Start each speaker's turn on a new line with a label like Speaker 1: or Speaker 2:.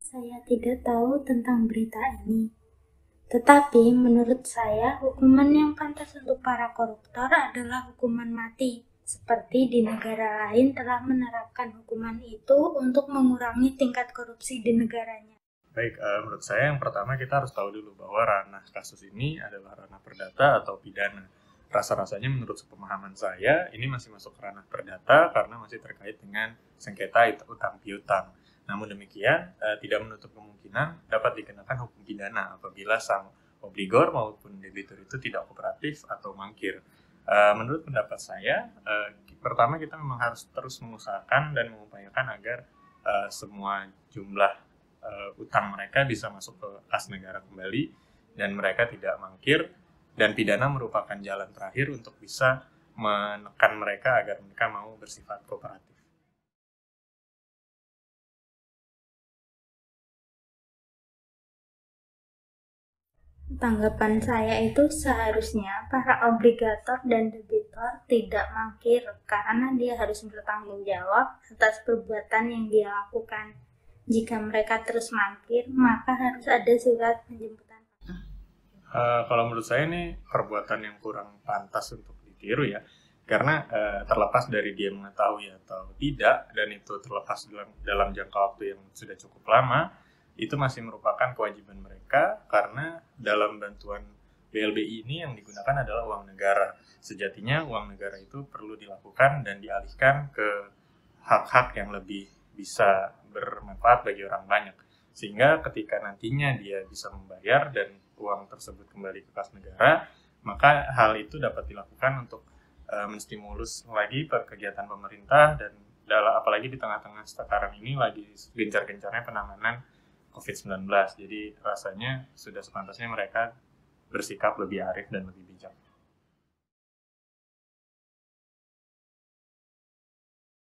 Speaker 1: Saya tidak tahu tentang berita ini, tetapi menurut saya hukuman yang pantas untuk para koruptor adalah hukuman mati, seperti di negara lain telah menerapkan hukuman itu untuk mengurangi tingkat korupsi di negaranya.
Speaker 2: Baik, menurut saya yang pertama kita harus tahu dulu bahwa ranah kasus ini adalah ranah perdata atau pidana. Rasa-rasanya menurut pemahaman saya ini masih masuk ranah perdata karena masih terkait dengan sengketa utang piutang. Namun demikian, tidak menutup kemungkinan dapat dikenakan hukum pidana apabila sang obligor maupun debitur itu tidak kooperatif atau mangkir. Menurut pendapat saya, pertama kita memang harus terus mengusahakan dan mengupayakan agar semua jumlah utang mereka bisa masuk ke kas negara kembali dan mereka tidak mangkir, dan pidana merupakan jalan terakhir untuk bisa menekan mereka agar mereka mau bersifat kooperatif.
Speaker 1: Tanggapan saya itu seharusnya para obligator dan debitor tidak mangkir karena dia harus bertanggung jawab atas perbuatan yang dia lakukan. Jika mereka terus mangkir, maka harus ada surat penjemputan.
Speaker 2: Kalau menurut saya ini perbuatan yang kurang pantas untuk ditiru ya, karena terlepas dari dia mengetahui atau tidak, dan itu terlepas dalam jangka waktu yang sudah cukup lama, itu masih merupakan kewajiban mereka karena dalam bantuan BLBI ini yang digunakan adalah uang negara. Sejatinya uang negara itu perlu dilakukan dan dialihkan ke hak-hak yang lebih bisa bermanfaat bagi orang banyak. Sehingga ketika nantinya dia bisa membayar dan uang tersebut kembali ke kas negara, maka hal itu dapat dilakukan untuk menstimulus lagi kegiatan pemerintah, dan apalagi di tengah-tengah sekarang ini lagi gencar-gencarnya penanganan COVID-19. Jadi rasanya sudah sepantasnya mereka bersikap lebih arif dan lebih bijak.